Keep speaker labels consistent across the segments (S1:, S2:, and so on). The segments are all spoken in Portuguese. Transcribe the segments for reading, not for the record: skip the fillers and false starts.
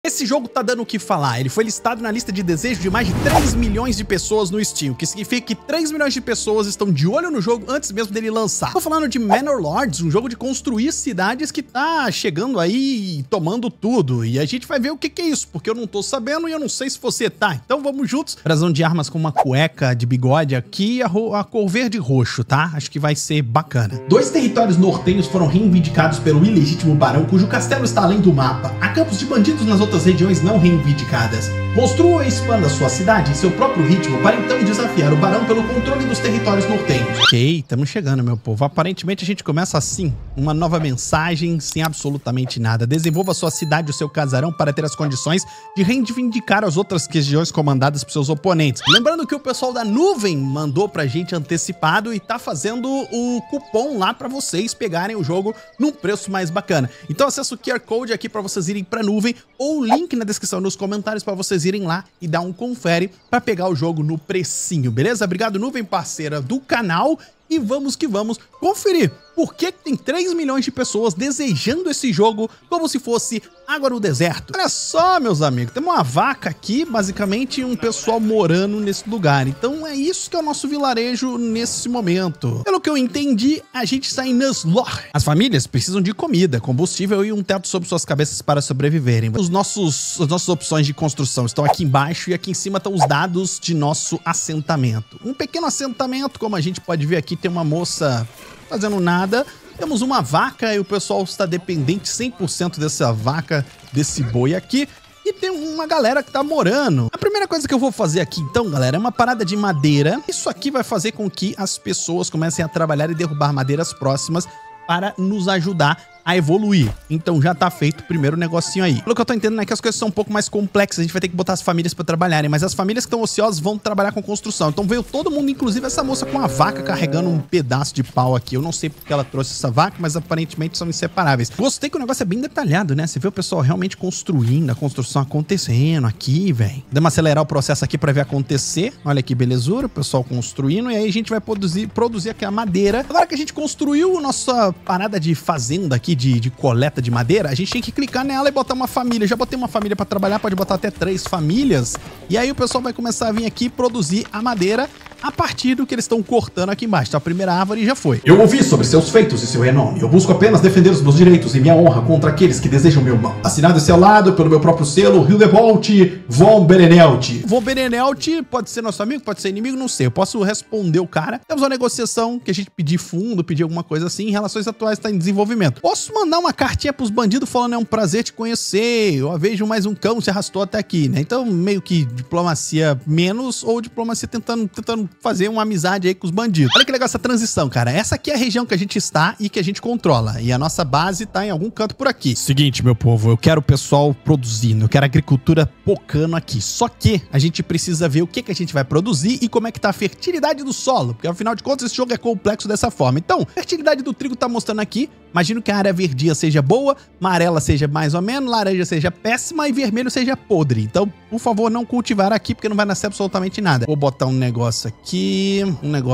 S1: Esse jogo tá dando o que falar, ele foi listado na lista de desejos de mais de 3 milhões de pessoas no Steam, o que significa que 3 milhões de pessoas estão de olho no jogo antes mesmo dele lançar. Tô falando de Manor Lords, um jogo de construir cidades que tá chegando aí e tomando tudo, e a gente vai ver o que é isso, porque eu não tô sabendo e eu não sei se você tá. Então vamos juntos. Brasão de armas com uma cueca de bigode aqui e a cor verde e roxo, tá? Acho que vai ser bacana. 2 territórios nortenhos foram reivindicados pelo ilegítimo barão, cujo castelo está além do mapa. Há campos de bandidos nas outras regiões não reivindicadas. Construa e expanda sua cidade em seu próprio ritmo para então desafiar o barão pelo controle dos territórios nortenhos. Ok, estamos chegando, meu povo. Aparentemente a gente começa assim, uma nova mensagem sem absolutamente nada. Desenvolva sua cidade e o seu casarão para ter as condições de reivindicar as outras regiões comandadas por seus oponentes. Lembrando que o pessoal da Nuvem mandou pra gente antecipado e tá fazendo o cupom lá para vocês pegarem o jogo num preço mais bacana. Então acessa o QR Code aqui para vocês irem pra Nuvem ou o link na descrição nos comentários para vocês irem lá e dar um confere para pegar o jogo no precinho, beleza? Obrigado, Nuvem, parceira do canal, e vamos que vamos conferir por que tem 3 milhões de pessoas desejando esse jogo como se fosse água no deserto. Olha só, meus amigos, tem uma vaca aqui, basicamente um pessoal morando nesse lugar. Então é isso que é o nosso vilarejo nesse momento. Pelo que eu entendi, a gente está em Nuzlocke. As famílias precisam de comida, combustível e um teto sobre suas cabeças para sobreviverem. As nossas opções de construção estão aqui embaixo e aqui em cima estão os dados de nosso assentamento. Um pequeno assentamento, como a gente pode ver aqui, tem uma moça fazendo nada. Temos uma vaca e o pessoal está dependente 100% dessa vaca, desse boi aqui. E tem uma galera que tá morando. A primeira coisa que eu vou fazer aqui, então, galera, é uma parada de madeira. Isso aqui vai fazer com que as pessoas comecem a trabalhar e derrubar madeiras próximas para nos ajudar a evoluir. Então já tá feito o primeiro negocinho aí. Pelo que eu tô entendendo é que as coisas são um pouco mais complexas, a gente vai ter que botar as famílias pra trabalharem, mas as famílias que estão ociosas vão trabalhar com construção. Então veio todo mundo, inclusive essa moça com a vaca carregando um pedaço de pau aqui. Eu não sei porque ela trouxe essa vaca, mas aparentemente são inseparáveis. Gostei que o negócio é bem detalhado, né? Você vê o pessoal realmente construindo, a construção acontecendo aqui, velho. Demos acelerar o processo aqui pra ver acontecer. Olha que belezura, o pessoal construindo, e aí a gente vai produzir aqui a madeira. Agora que a gente construiu a nossa parada de fazenda aqui, de coleta de madeira, a gente tem que clicar nela e botar uma família. Já botei uma família para trabalhar, pode botar até 3 famílias. E aí o pessoal vai começar a vir aqui produzir a madeira a partir do que eles estão cortando aqui embaixo. Então a primeira árvore já foi. Eu ouvi sobre seus feitos e seu renome. Eu busco apenas defender os meus direitos e minha honra contra aqueles que desejam meu mal. Assinado esse ao lado pelo meu próprio selo, Hildebolt von Berenelt. Von Berenelt pode ser nosso amigo, pode ser inimigo, não sei. Eu posso responder o cara. Temos uma negociação que a gente pedir fundo, pedir alguma coisa assim. Em relações atuais está em desenvolvimento. Posso mandar uma cartinha pros bandidos falando é um prazer te conhecer. Eu vejo mais um cão se arrastou até aqui, né? Então meio que diplomacia menos ou diplomacia tentando fazer uma amizade aí com os bandidos. Olha que legal essa transição, cara. Essa aqui é a região que a gente está e que a gente controla. E a nossa base tá em algum canto por aqui. Seguinte, meu povo, eu quero o pessoal produzindo. Eu quero a agricultura pocando aqui. Só que a gente precisa ver o que a gente vai produzir e como é que tá a fertilidade do solo. Porque afinal de contas esse jogo é complexo dessa forma. Então, a fertilidade do trigo tá mostrando aqui. Imagino que a área verdinha seja boa, amarela seja mais ou menos, laranja seja péssima e vermelho seja podre. Então, por favor, não cultivar aqui, porque não vai nascer absolutamente nada. Vou botar um negócio aqui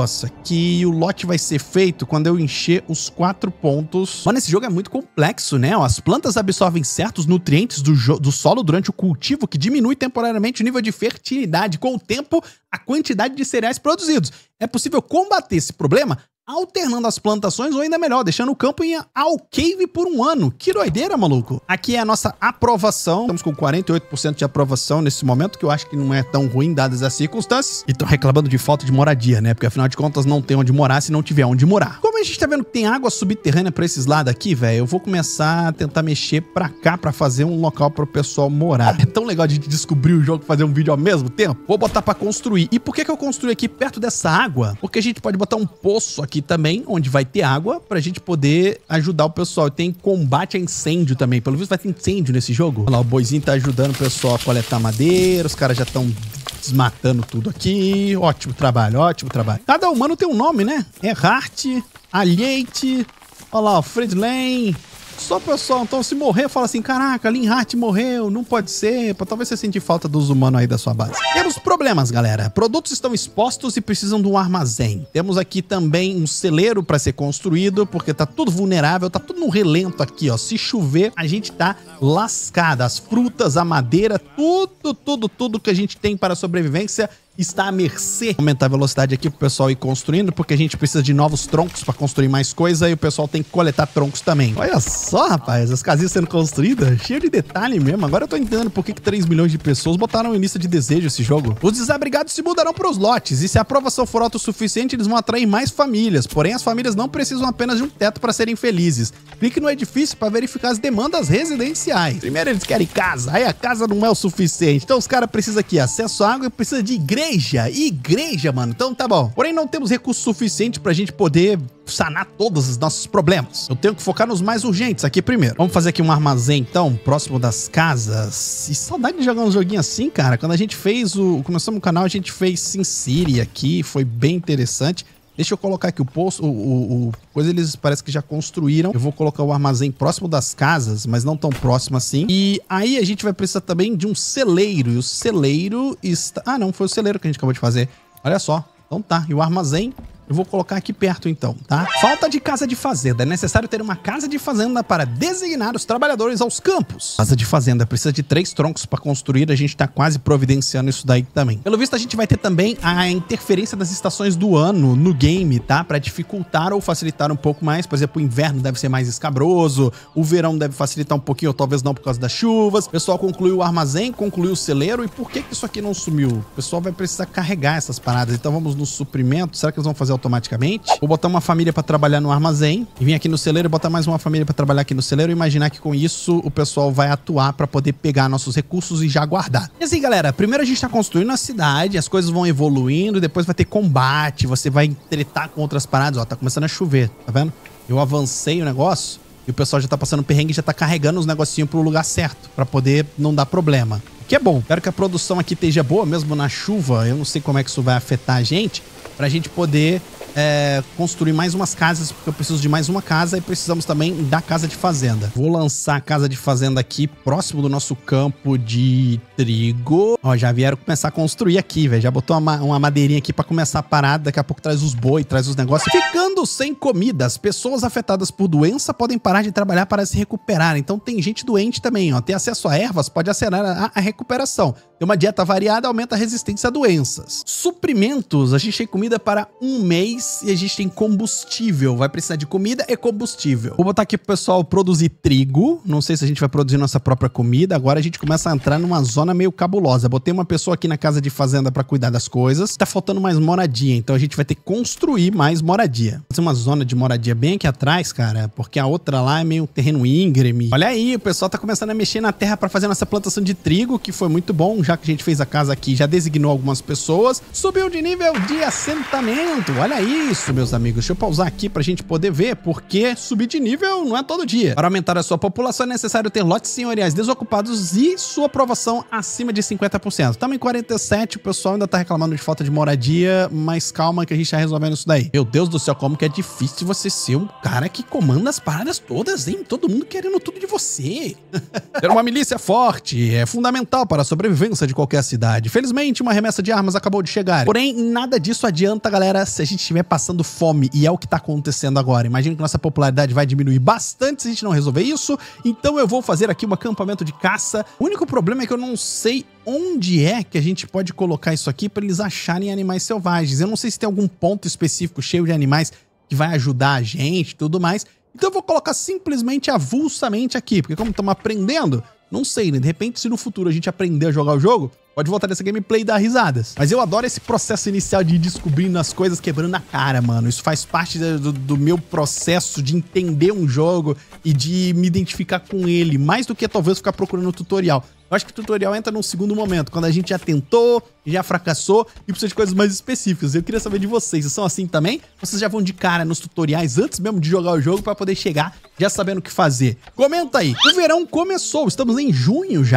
S1: e o lote vai ser feito quando eu encher os 4 pontos. Mano, esse jogo é muito complexo, né? As plantas absorvem certos nutrientes do solo durante o cultivo, que diminui temporariamente o nível de fertilidade. Com o tempo, a quantidade de cereais produzidos. É possível combater esse problema alternando as plantações ou ainda melhor, deixando o campo em alcave por 1 ano. Que doideira, maluco. Aqui é a nossa aprovação. Estamos com 48% de aprovação nesse momento, que eu acho que não é tão ruim dadas as circunstâncias. E estão reclamando de falta de moradia, né? Porque afinal de contas não tem onde morar se não tiver onde morar. Como a gente tá vendo que tem água subterrânea pra esses lados aqui, velho, eu vou começar a tentar mexer pra cá pra fazer um local pro pessoal morar. É tão legal de descobrir o jogo e fazer um vídeo ao mesmo tempo. Vou botar pra construir. E por que eu construí aqui perto dessa água? Porque a gente pode botar um poço aqui também, onde vai ter água, pra gente poder ajudar o pessoal. E tem combate a incêndio também. Pelo visto vai ter incêndio nesse jogo. Olha lá, o boizinho tá ajudando o pessoal a coletar madeira. Os caras já estão desmatando tudo aqui. Ótimo trabalho, ótimo trabalho. Cada humano tem um nome, né? Erhart, Alheite, olha lá, o Friedland, Só, pessoal, então se morrer, fala assim, caraca, Linhardt morreu, não pode ser, talvez você sentir falta dos humanos aí da sua base. Temos problemas, galera. Produtos estão expostos e precisam de um armazém. Temos aqui também um celeiro para ser construído, porque tá tudo vulnerável, tá tudo no relento aqui, ó. Se chover, a gente tá lascado. As frutas, a madeira, tudo que a gente tem para sobrevivência está à mercê. Vou aumentar a velocidade aqui pro pessoal ir construindo, porque a gente precisa de novos troncos para construir mais coisa e o pessoal tem que coletar troncos também. Olha só, rapaz, as casinhas sendo construídas, cheio de detalhe mesmo. Agora eu tô entendendo por que 3 milhões de pessoas botaram em lista de desejo esse jogo. Os desabrigados se mudarão para os lotes e se a aprovação for autossuficiente, eles vão atrair mais famílias. Porém, as famílias não precisam apenas de um teto para serem felizes. Clique no edifício para verificar as demandas residenciais. Primeiro eles querem casa, aí a casa não é o suficiente. Então os caras precisam aqui, acesso à água e precisa de igreja, mano. Então tá bom. Porém, não temos recursos suficientes pra gente poder sanar todos os nossos problemas. Eu tenho que focar nos mais urgentes aqui primeiro. Vamos fazer aqui um armazém, então, próximo das casas. E saudade de jogar um joguinho assim, cara. Quando a gente fez começamos o canal, a gente fez SimCity aqui. Foi bem interessante. Deixa eu colocar aqui o poço, coisa eles parece que já construíram. Eu vou colocar o armazém próximo das casas, mas não tão próximo assim. E aí a gente vai precisar também de um celeiro. E o celeiro está... Ah, não, foi o celeiro que a gente acabou de fazer. Olha só. Então tá, e o armazém eu vou colocar aqui perto então, tá? Falta de casa de fazenda. É necessário ter uma casa de fazenda para designar os trabalhadores aos campos. Casa de fazenda precisa de 3 troncos para construir. A gente tá quase providenciando isso daí também. Pelo visto, a gente vai ter também a interferência das estações do ano no game, tá? Para dificultar ou facilitar um pouco mais. Por exemplo, o inverno deve ser mais escabroso. O verão deve facilitar um pouquinho, ou talvez não por causa das chuvas. O pessoal concluiu o armazém, concluiu o celeiro. E por que isso aqui não sumiu? O pessoal vai precisar carregar essas paradas. Então vamos nos suprimentos. Será que eles vão fazer automaticamente? Vou botar uma família para trabalhar no armazém e vir aqui no celeiro e botar mais uma família para trabalhar aqui no celeiro e imaginar que com isso o pessoal vai atuar para poder pegar nossos recursos e já guardar. E assim, galera, primeiro a gente tá construindo a cidade, as coisas vão evoluindo, depois vai ter combate, você vai tretar com outras paradas. Ó, tá começando a chover, tá vendo? Eu avancei o negócio e o pessoal já tá passando perrengue e já tá carregando os negocinhos pro lugar certo, para poder não dar problema. Que é bom. Espero que a produção aqui esteja boa, mesmo na chuva. Eu não sei como é que isso vai afetar a gente, pra gente poder construir mais umas casas, porque eu preciso de mais uma casa e precisamos também da casa de fazenda. Vou lançar a casa de fazenda aqui, próximo do nosso campo de trigo. Ó, já vieram começar a construir aqui, velho. Já botou uma madeirinha aqui pra começar a parada. Daqui a pouco traz os boi, traz os negócios. Ficando sem comida, as pessoas afetadas por doença podem parar de trabalhar para se recuperar. Então tem gente doente também, ó. Ter acesso a ervas pode acelerar a recuperação. Ter uma dieta variada aumenta a resistência a doenças. Suprimentos, a gente tem comida para um mês e a gente tem combustível. Vai precisar de comida e combustível. Vou botar aqui pro pessoal produzir trigo. Não sei se a gente vai produzir nossa própria comida. Agora a gente começa a entrar numa zona meio cabulosa. Botei uma pessoa aqui na casa de fazenda para cuidar das coisas. Tá faltando mais moradia, então a gente vai ter que construir mais moradia. Vou fazer uma zona de moradia bem aqui atrás, cara, porque a outra lá é meio um terreno íngreme. Olha aí, o pessoal tá começando a mexer na terra para fazer nossa plantação de trigo, que foi muito bom. Já que a gente fez a casa aqui, já designou algumas pessoas. Subiu de nível de assentamento. Olha isso, meus amigos. Deixa eu pausar aqui pra gente poder ver, porque subir de nível não é todo dia. Para aumentar a sua população é necessário ter lotes senhoriais desocupados e sua aprovação acima de 50%. Estamos em 47, o pessoal ainda tá reclamando de falta de moradia, mas calma que a gente tá resolvendo isso daí. Meu Deus do céu, como que é difícil você ser um cara que comanda as paradas todas, hein? Todo mundo querendo tudo de você. Ter uma milícia forte é fundamental para a sobrevivência de qualquer cidade. Felizmente, uma remessa de armas acabou de chegar. Porém, nada disso adianta, galera, se a gente estiver passando fome, e é o que tá acontecendo agora. Imagino que nossa popularidade vai diminuir bastante se a gente não resolver isso. Então eu vou fazer aqui um acampamento de caça. O único problema é que eu não sei onde é que a gente pode colocar isso aqui para eles acharem animais selvagens. Eu não sei se tem algum ponto específico cheio de animais que vai ajudar a gente e tudo mais. Então eu vou colocar simplesmente avulsamente aqui, porque como estamos aprendendo, não sei, né? De repente, se no futuro a gente aprender a jogar o jogo, pode voltar nessa gameplay e dar risadas. Mas eu adoro esse processo inicial de ir descobrindo as coisas, quebrando a cara, mano. Isso faz parte do meu processo de entender um jogo e de me identificar com ele, mais do que talvez ficar procurando o tutorial. Eu acho que o tutorial entra num segundo momento, quando a gente já tentou, já fracassou e precisa de coisas mais específicas. Eu queria saber de vocês, vocês são assim também? Vocês já vão de cara nos tutoriais antes mesmo de jogar o jogo para poder chegar já sabendo o que fazer? Comenta aí. O verão começou, estamos em junho já.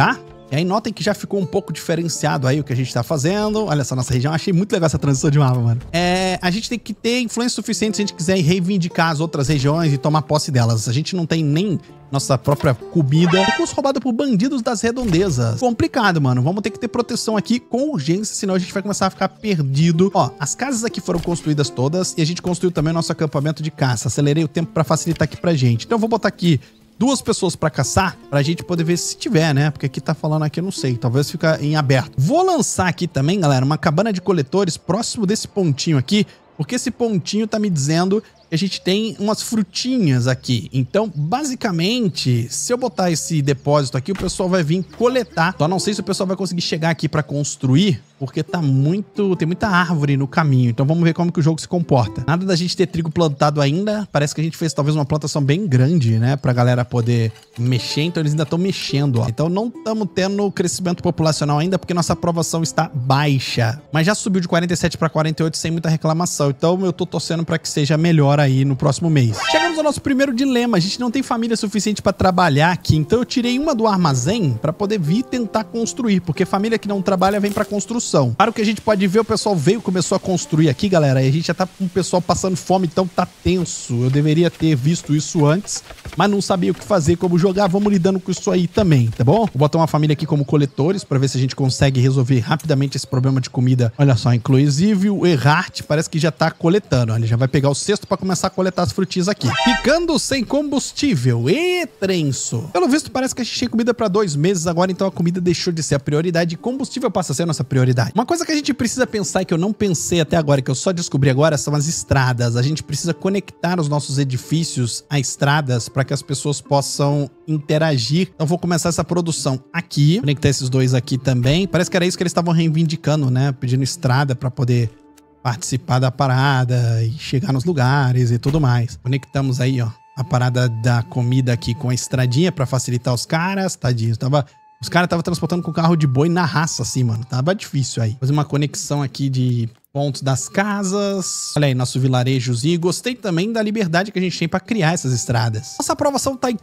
S1: E aí notem que já ficou um pouco diferenciado aí o que a gente tá fazendo. Olha só, nossa região. Achei muito legal essa transição de mapa, mano. A gente tem que ter influência suficiente se a gente quiser reivindicar as outras regiões e tomar posse delas. A gente não tem nem nossa própria comida. Recurso roubado por bandidos das redondezas. Complicado, mano. Vamos ter que ter proteção aqui com urgência, senão a gente vai começar a ficar perdido. Ó, as casas aqui foram construídas todas e a gente construiu também o nosso acampamento de caça. Acelerei o tempo pra facilitar aqui pra gente. Então eu vou botar aqui 2 pessoas pra caçar, pra gente poder ver se tiver, né? Porque aqui tá falando aqui, eu não sei. Talvez fica em aberto. Vou lançar aqui também, galera, uma cabana de coletores próximo desse pontinho aqui, porque esse pontinho tá me dizendo que a gente tem umas frutinhas aqui. Então, basicamente, se eu botar esse depósito aqui, o pessoal vai vir coletar. Só não sei se o pessoal vai conseguir chegar aqui pra construir, porque tá tem muita árvore no caminho. Então vamos ver como que o jogo se comporta. Nada da gente ter trigo plantado ainda. Parece que a gente fez talvez uma plantação bem grande, né? Pra galera poder mexer. Então eles ainda estão mexendo, ó. Então não estamos tendo crescimento populacional ainda, porque nossa aprovação está baixa. Mas já subiu de 47 para 48 sem muita reclamação. Então eu tô torcendo pra que seja melhor aí no próximo mês. Chegamos ao nosso primeiro dilema. A gente não tem família suficiente pra trabalhar aqui. Então eu tirei uma do armazém pra poder vir tentar construir. Porque família que não trabalha vem pra construção. Para o que a gente pode ver, o pessoal começou a construir aqui, galera, e a gente já tá com o pessoal passando fome, então tá tenso. Eu deveria ter visto isso antes, mas não sabia o que fazer, como jogar. Vamos lidando com isso aí também, tá bom? Vou botar uma família aqui como coletores, para ver se a gente consegue resolver rapidamente esse problema de comida. Olha só, inclusive o Erhard parece que já tá coletando. Ele já vai pegar o cesto para começar a coletar as frutinhas aqui. Ficando sem combustível. E trenço. Pelo visto, parece que a gente tinha comida para 2 meses agora, então a comida deixou de ser a prioridade e combustível passa a ser a nossa prioridade. Uma coisa que a gente precisa pensar e que eu não pensei até agora, que eu só descobri agora, são as estradas. A gente precisa conectar os nossos edifícios a estradas para que as pessoas possam interagir. Então vou começar essa produção aqui, conectar esses dois aqui também. Parece que era isso que eles estavam reivindicando, né? Pedindo estrada para poder participar da parada e chegar nos lugares e tudo mais. Conectamos aí, ó, a parada da comida aqui com a estradinha para facilitar os caras. Tadinho, os caras estavam transportando com carro de boi na raça, assim, mano. Tava difícil aí. Fazer uma conexão aqui de pontos das casas. Olha aí, nosso vilarejozinho. Gostei também da liberdade que a gente tem pra criar essas estradas. Nossa aprovação tá em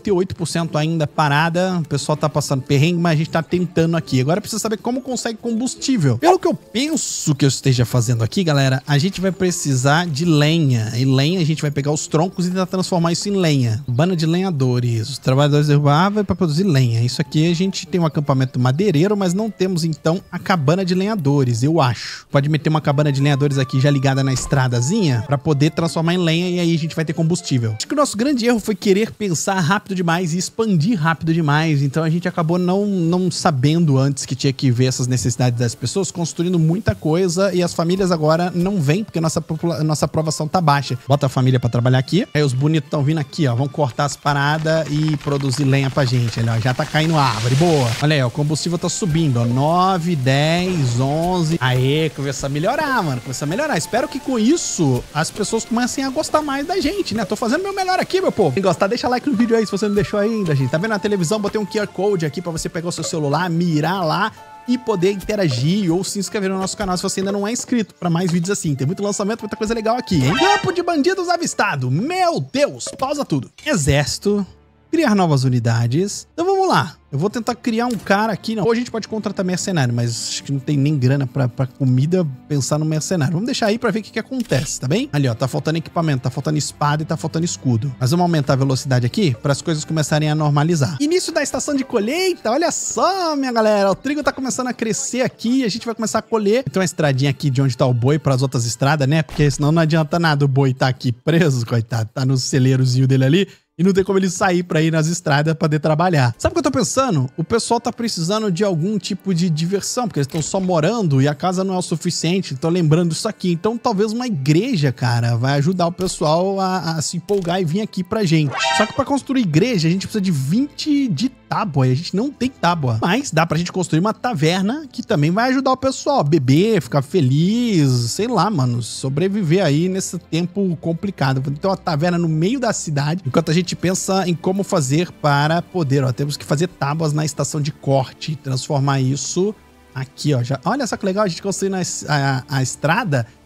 S1: 48% ainda parada. O pessoal tá passando perrengue, mas a gente tá tentando aqui. Agora precisa saber como consegue combustível. Pelo que eu penso que eu esteja fazendo aqui, galera, a gente vai precisar de lenha. E lenha, a gente vai pegar os troncos e tentar transformar isso em lenha. Banda de lenhadores. Os trabalhadores derrubavam para produzir lenha. Isso aqui a gente tem um acampamento madeireiro, mas não temos, então, a cabana de lenhadores, eu acho. Pode meter uma cabana de lenhadores aqui já ligada na estradazinha pra poder transformar em lenha e aí a gente vai ter combustível. Acho que o nosso grande erro foi querer pensar rápido demais e expandir rápido demais, então a gente acabou não sabendo antes que tinha que ver essas necessidades das pessoas, construindo muita coisa e as famílias agora não vêm porque nossa aprovação tá baixa. Bota a família pra trabalhar aqui, aí os bonitos estão vindo aqui, ó, vão cortar as paradas e produzir lenha pra gente, olha, ó, já tá caindo árvore, boa. Olha aí, ó, o combustível tá subindo, ó, 9, 10, 11, aê, começa a melhorar, mano, começa a melhorar. Espero que com isso as pessoas comecem a gostar mais da gente, né? Tô fazendo meu melhor aqui, meu povo. Se gostar, deixa like no vídeo aí se você não deixou ainda, gente. Tá vendo na televisão? Botei um QR Code aqui pra você pegar o seu celular, mirar lá e poder interagir ou se inscrever no nosso canal se você ainda não é inscrito pra mais vídeos assim. Tem muito lançamento, muita coisa legal aqui, hein? Campo de bandidos avistado. Meu Deus, pausa tudo. Exército. Criar novas unidades. Então vamos lá. Eu vou tentar criar um cara aqui. Não. Ou a gente pode contratar mercenário, mas acho que não tem nem grana pra comida pensar no mercenário. Vamos deixar aí pra ver o que acontece, tá bem? Ali, ó, tá faltando equipamento, tá faltando espada e tá faltando escudo. Mas vamos aumentar a velocidade aqui para as coisas começarem a normalizar. Início da estação de colheita. Olha só, minha galera. O trigo tá começando a crescer aqui. A gente vai começar a colher. Tem uma estradinha aqui de onde tá o boi para as outras estradas, né? Porque senão não adianta nada o boi tá aqui preso, coitado. Tá no celeirozinho dele ali. E não tem como ele sair pra ir nas estradas pra poder trabalhar. Sabe o que eu tô pensando? O pessoal tá precisando de algum tipo de diversão, porque eles estão só morando e a casa não é o suficiente. Então lembrando isso aqui. Então talvez uma igreja, cara, vai ajudar o pessoal a se empolgar e vir aqui pra gente. Só que pra construir igreja, a gente precisa de 20 de tábua. E a gente não tem tábua. Mas dá pra gente construir uma taverna que também vai ajudar o pessoal a beber, ficar feliz, sei lá, mano, sobreviver aí nesse tempo complicado. Então uma taverna no meio da cidade, enquanto a gente pensa em como fazer para poder, ó, temos que fazer tábuas na estação de corte e transformar isso aqui, ó, já, olha só que legal, a gente construindo a estrada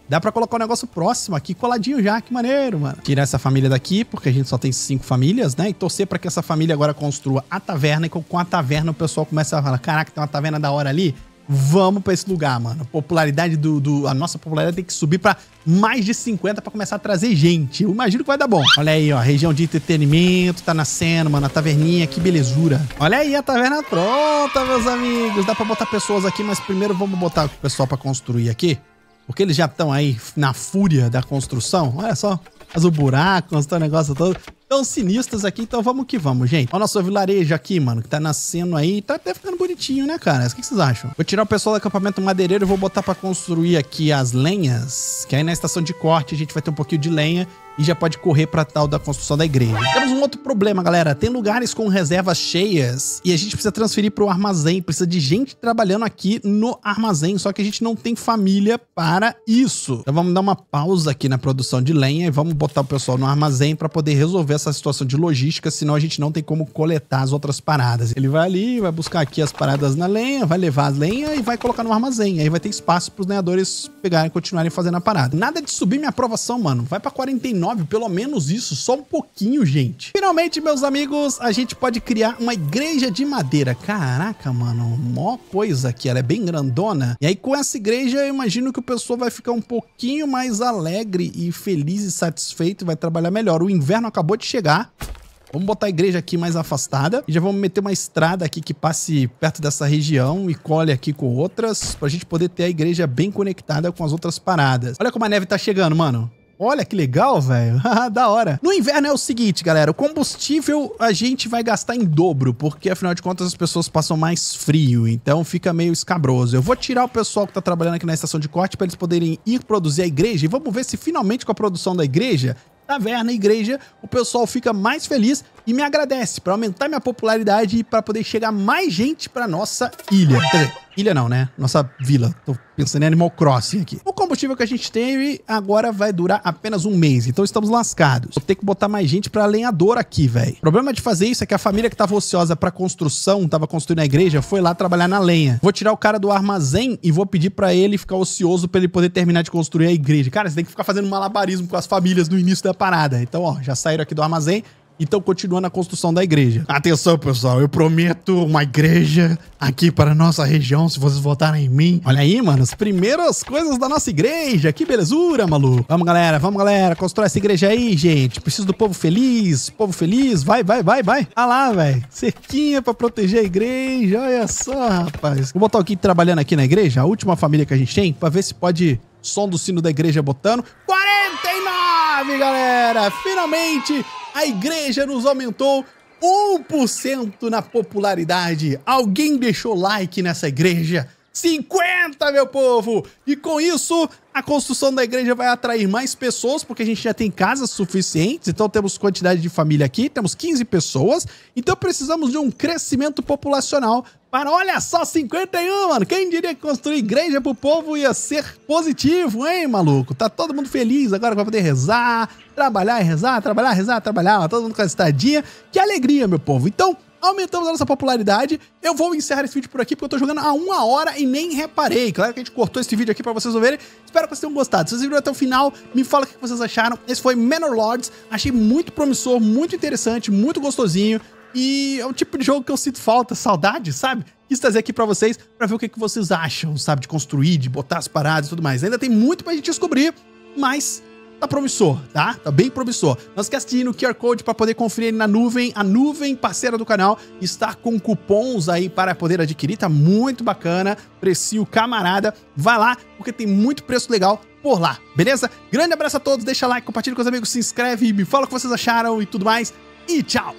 S1: Dá pra colocar um negócio próximo aqui, coladinho já, que maneiro, mano. Tirar essa família daqui, porque a gente só tem 5 famílias, né? E torcer pra que essa família agora construa a taverna e com a taverna o pessoal começa a falar, caraca, tem uma taverna da hora ali. Vamos pra esse lugar, mano. A popularidade a nossa popularidade tem que subir pra mais de 50 pra começar a trazer gente. Eu imagino que vai dar bom. Olha aí, ó, região de entretenimento, tá nascendo, mano, a taverninha, que belezura. Olha aí a taverna pronta, meus amigos. Dá pra botar pessoas aqui, mas primeiro vamos botar o pessoal pra construir aqui. Porque eles já estão aí na fúria da construção. Olha só, faz o buraco, o negócio todo. Tão sinistros aqui, então vamos que vamos, gente. Olha o nosso vilarejo aqui, mano, que tá nascendo aí. Tá até ficando bonitinho, né, cara? O que vocês acham? Vou tirar o pessoal do acampamento madeireiro e vou botar pra construir aqui as lenhas. Que aí na estação de corte a gente vai ter um pouquinho de lenha e já pode correr pra tal da construção da igreja. Temos um outro problema, galera. Tem lugares com reservas cheias e a gente precisa transferir pro armazém. Precisa de gente trabalhando aqui no armazém, só que a gente não tem família para isso. Então vamos dar uma pausa aqui na produção de lenha e vamos botar o pessoal no armazém pra poder resolver essa situação de logística, senão a gente não tem como coletar as outras paradas. Ele vai ali, vai buscar aqui as paradas na lenha, vai levar as lenhas e vai colocar no armazém. Aí vai ter espaço pros lenhadores pegarem e continuarem fazendo a parada. Nada de subir minha aprovação, mano. Vai pra 49. Pelo menos isso, só um pouquinho, gente. Finalmente, meus amigos, a gente pode criar uma igreja de madeira. Caraca, mano, mó coisa aqui, ela é bem grandona. E aí, com essa igreja, eu imagino que o pessoal vai ficar um pouquinho mais alegre e feliz e satisfeito, vai trabalhar melhor. O inverno acabou de chegar. Vamos botar a igreja aqui mais afastada e já vamos meter uma estrada aqui que passe perto dessa região e cole aqui com outras, pra gente poder ter a igreja bem conectada com as outras paradas. Olha como a neve tá chegando, mano. Olha que legal, velho. Da hora. No inverno é o seguinte, galera. O combustível a gente vai gastar em dobro, porque afinal de contas as pessoas passam mais frio, então fica meio escabroso. Eu vou tirar o pessoal que tá trabalhando aqui na estação de corte para eles poderem ir produzir a igreja e vamos ver se finalmente com a produção da igreja, taverna, igreja, o pessoal fica mais feliz e me agradece para aumentar minha popularidade e para poder chegar mais gente para nossa ilha. Quer dizer, ilha não, né? Nossa vila. Tô pensando em Animal Crossing aqui. O combustível que a gente tem agora vai durar apenas um mês, então estamos lascados. Vou ter que botar mais gente para lenhador aqui, velho. O problema de fazer isso é que a família que tava ociosa para construção, tava construindo a igreja, foi lá trabalhar na lenha. Vou tirar o cara do armazém e vou pedir para ele ficar ocioso para ele poder terminar de construir a igreja. Cara, você tem que ficar fazendo malabarismo com as famílias no início da parada. Então, ó, já saíram aqui do armazém. Então, continuando a construção da igreja. Atenção, pessoal, eu prometo uma igreja aqui para a nossa região, se vocês votarem em mim. Olha aí, mano, as primeiras coisas da nossa igreja. Que belezura, maluco. Vamos, galera, constrói essa igreja aí, gente. Preciso do povo feliz, vai. Ah lá, velho, cerquinha para proteger a igreja, olha só, rapaz. Vou botar aqui trabalhando aqui na igreja, a última família que a gente tem, para ver se pode... Som do sino da igreja botando. 49, galera! Finalmente, a igreja nos aumentou 1% na popularidade. Alguém deixou like nessa igreja? 50, meu povo! E com isso, a construção da igreja vai atrair mais pessoas, porque a gente já tem casas suficientes, então temos quantidade de família aqui, temos 15 pessoas, então precisamos de um crescimento populacional para, olha só, 51, mano! Quem diria que construir igreja pro povo ia ser positivo, hein, maluco? Tá todo mundo feliz agora que vai poder rezar, trabalhar e rezar, trabalhar, todo mundo com a estadinha. Que alegria, meu povo! Então, aumentamos a nossa popularidade. Eu vou encerrar esse vídeo por aqui, porque eu tô jogando há 1 hora e nem reparei. Claro que a gente cortou esse vídeo aqui pra vocês verem. Espero que vocês tenham gostado. Se vocês viram até o final, me fala o que vocês acharam. Esse foi Manor Lords. Achei muito promissor, muito interessante, muito gostosinho. E é um tipo de jogo que eu sinto falta, saudade, sabe? Quis trazer aqui pra vocês, pra ver o que vocês acham, sabe? De construir, de botar as paradas e tudo mais. Ainda tem muito pra gente descobrir, mas... tá promissor, tá? Tá bem promissor. Não esquece de ir no QR Code para poder conferir ele na nuvem. A nuvem parceira do canal está com cupons aí para poder adquirir. Tá muito bacana. Precinho camarada. Vai lá, porque tem muito preço legal por lá, beleza? Grande abraço a todos. Deixa like, compartilha com os amigos, se inscreve, me fala o que vocês acharam e tudo mais. E tchau!